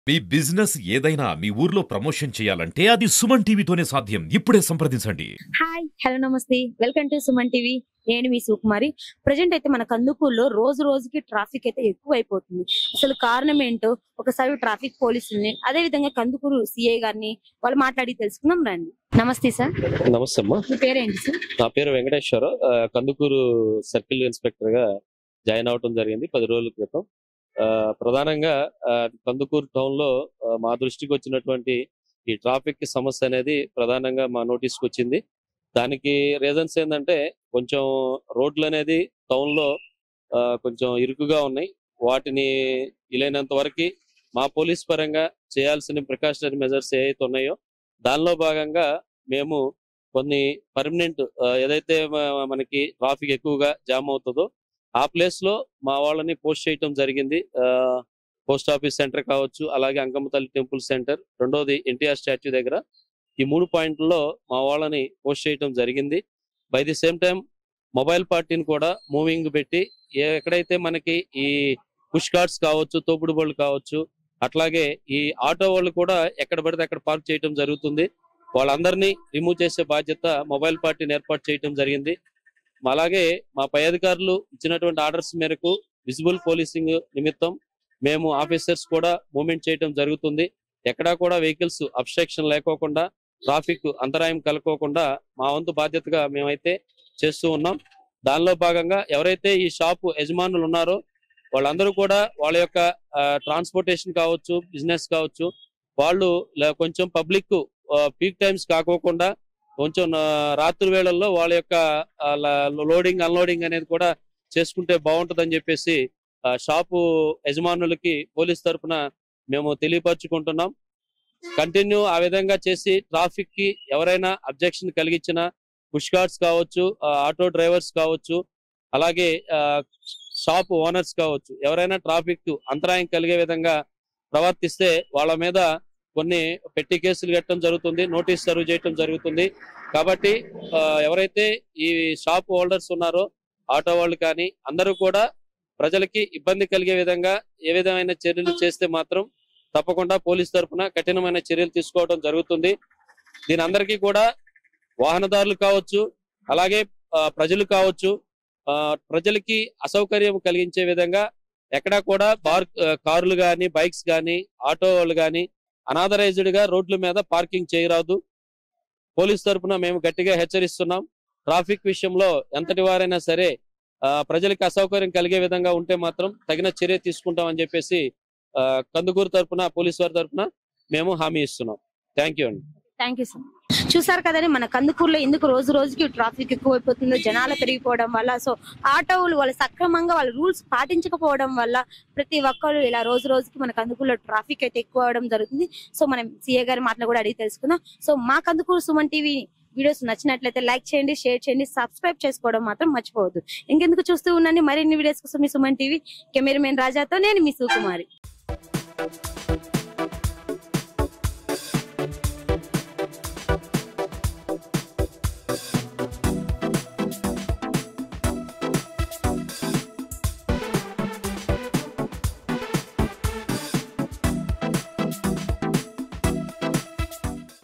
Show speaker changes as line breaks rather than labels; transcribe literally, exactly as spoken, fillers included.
మీ business ఏదైనా మీ ఊర్లో promotion చేయాలంటే అది సుమన్ టీవీతోనే సాధ్యం. ఇప్పుడే సంప్రదించండి.
హాయ్ హలో నమస్తే వెల్కమ్ టు సుమన్ టీవీ. నేను మీ సుకుమారి. ప్రజెంట్ అయితే మన కందుకూరులో రోజు రోజుకి ట్రాఫిక్ అయితే ఎక్కువ అయిపోతుంది. అసలు కారణం ఏంటో ఒకసారి ట్రాఫిక్ పోలీసుల్ని అదే విధంగా కందుకూరు సిఐ గారిని వాళ్ళు మాట్లాడి తెలుసుకుందాం రండి. నమస్తే సార్.
నమస్తే అమ్మా.
మీ పేరేంటి సార్?
నా పేరు వెంకటేశ్వర. కందుకూరు సర్కిల్ ఇన్స్పెక్టర్ గా జాయిన్ అవడం జరిగింది పది రోజుల క్రితం. ప్రధానంగా కందుకూరు టౌన్ లో మా దృష్టికి వచ్చినటువంటి ఈ ట్రాఫిక్ సమస్య అనేది ప్రధానంగా మా నోటీస్కి వచ్చింది. దానికి రీజన్స్ ఏంటంటే కొంచెం రోడ్లు అనేది టౌన్ లో కొంచెం ఇరుకుగా ఉన్నాయి. వాటిని వీలైనంత వరకు మా పోలీస్ పరంగా చేయాల్సిన ప్రికాషనరీ మెజర్స్ ఏవైతే ఉన్నాయో దానిలో భాగంగా మేము కొన్ని పర్మనెంట్ ఏదైతే మనకి ట్రాఫిక్ ఎక్కువగా జామ్ అవుతుందో ఆ ప్లేస్ లో మా వాళ్ళని పోస్ట్ చేయటం జరిగింది. పోస్ట్ ఆఫీస్ సెంటర్ కావచ్చు, అలాగే అంకమ్మ తల్లి టెంపుల్ సెంటర్, రెండోది ఎన్టీఆర్ స్టాచ్యూ దగ్గర, ఈ మూడు పాయింట్లలో మా వాళ్ళని పోస్ట్ చేయటం జరిగింది. By the same time mobile పార్టీని కూడా మూవింగ్ పెట్టి ఎక్కడైతే మనకి ఈ పుష్ కార్ట్స్ కావచ్చు, తోపుడు బళ్ళు కావచ్చు, అట్లాగే ఈ ఆటో వాళ్ళు కూడా ఎక్కడ పడితే అక్కడ పార్క్ చేయటం జరుగుతుంది. వాళ్ళందరినీ రిమూవ్ చేసే బాధ్యత మొబైల్ పార్టీని ఏర్పాటు చేయటం జరిగింది. అలాగే మా పై అధికారులు ఇచ్చినటువంటి ఆర్డర్స్ మేరకు విజిబుల్ పోలీసింగ్ నిమిత్తం మేము ఆఫీసర్స్ కూడా మూవ్మెంట్ చేయడం జరుగుతుంది. ఎక్కడా కూడా వెహికల్స్ అబ్స్ట్రక్షన్ లేకోకుండా, ట్రాఫిక్ అంతరాయం కలగకోకుండా మా వంతు బాధ్యతగా మేమైతే చేస్తూ ఉన్నాం. దానిలో భాగంగా ఎవరైతే ఈ షాపు యజమానులు ఉన్నారో వాళ్ళందరూ కూడా వాళ్ళ యొక్క ట్రాన్స్పోర్టేషన్ కావచ్చు, బిజినెస్ కావచ్చు, వాళ్ళు కొంచెం పబ్లిక్ పీక్ టైమ్స్ కాకోకుండా కొంచెం రాత్రి వేళల్లో వాళ్ళ యొక్క లోడింగ్ అన్లోడింగ్ అనేది కూడా చేసుకుంటే బాగుంటుందని చెప్పేసి షాపు యజమానులకి పోలీస్ తరఫున మేము తెలియపరచుకుంటున్నాం. కంటిన్యూ ఆ విధంగా చేసి ట్రాఫిక్ కి ఎవరైనా అబ్జెక్షన్ కలిగించిన పుష్ కార్ట్స్ కావచ్చు, ఆటో డ్రైవర్స్ కావచ్చు, అలాగే షాప్ ఓనర్స్ కావచ్చు, ఎవరైనా ట్రాఫిక్ అంతరాయం కలిగే విధంగా ప్రవర్తిస్తే వాళ్ళ మీద కొన్ని పెట్టి కేసులు కట్టడం జరుగుతుంది, నోటీస్ సర్వ్ చేయడం జరుగుతుంది. కాబట్టి ఎవరైతే ఈ షాప్ హోల్డర్స్ ఉన్నారో ఆటో వాళ్ళు కానీ అందరూ కూడా ప్రజలకి ఇబ్బంది కలిగే విధంగా ఏ విధమైన చర్యలు చేస్తే మాత్రం తప్పకుండా పోలీస్ తరఫున కఠినమైన చర్యలు తీసుకోవడం జరుగుతుంది. దీని అందరికీ కూడా వాహనదారులు కావచ్చు, అలాగే ప్రజలు కావచ్చు, ప్రజలకి అసౌకర్యం కలిగించే విధంగా ఎక్కడా కూడా బార్ కార్లు కానీ, బైక్స్ కానీ, ఆటో వాళ్ళు కానీ అనాథరైజ్డ్ గా రోడ్ల మీద పార్కింగ్ చేయరాదు. పోలీస్ తరఫున మేము గట్టిగా హెచ్చరిస్తున్నాం. ట్రాఫిక్ విషయంలో ఎంతటి వారైనా సరే ప్రజలకు అసౌకర్యం కలిగే విధంగా ఉంటే మాత్రం తగిన చర్య తీసుకుంటామని చెప్పేసి కందుకూరు తరఫున పోలీస్ వారి తరఫున మేము హామీ ఇస్తున్నాం. థ్యాంక్ యూ అండి.
Thank you sir. చూసారు కదండి, మన కందుకూరులో ఎందుకు రోజు రోజుకి ట్రాఫిక్ ఎక్కువైపోతుందో, జనాలు పెరిగిపోవడం వల్ల, సో ఆటోలు వాళ్ళు సక్రమంగా వాళ్ళ రూల్స్ పాటించకపోవడం వల్ల ప్రతి ఒక్కరు ఇలా రోజు రోజుకి మన కందుకూరులో ట్రాఫిక్ అయితే ఎక్కువ అవడం జరుగుతుంది. సో మనం సీఏ గారి మాటలు కూడా అడిగి తెలుసుకుందాం. సో మా కందుకూరు సుమన్ టీవీ వీడియోస్ నచ్చినట్లయితే లైక్ చేయండి, షేర్ చేయండి, సబ్స్క్రైబ్ చేసుకోవడం మాత్రం మర్చిపోవద్దు. ఇంకెందుకు చూస్తూ ఉండండి మరిన్ని వీడియోస్ కోసం మీ సుమన్ టీవీ. కెమెరామెన్ రాజాతో నేను మీ సుకుమారి.